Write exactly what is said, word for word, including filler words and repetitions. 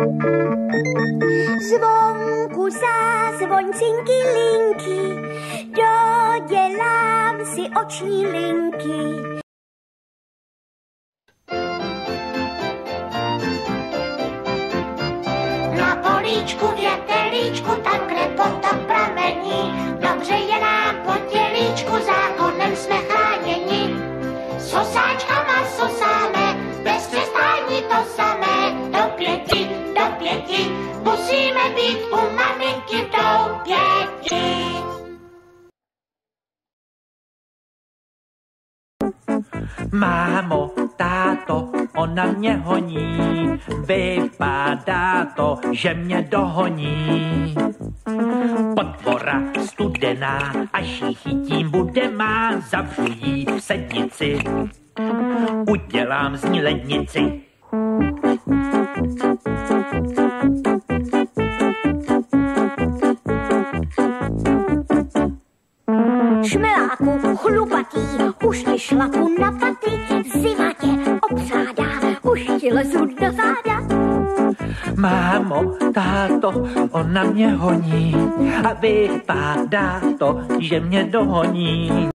Zvonku zazvoncinky linky, dodělám si oční linky. Na políčku větelíčku, tam, kde potok pramení, dobře je nám po tělíčku, zákonem jsme chráněni. Sosáčkama sosáme, bez přestání to samé, do pěti, do pěti, musíme být u maminky v doupěti. Mámo, táto, ona mě honí, vypadá to, že mě dohoní. Potvora studená, až jí chytím, bude má, zavřu jí v sednici, udělám z ní lednici. Šmeláku chlupatý, už ti šlapu na paty, zima tě obsádá, už ti lezu do záda. Mámo, táto, ona mě honí a vypadá to, že mě dohoní.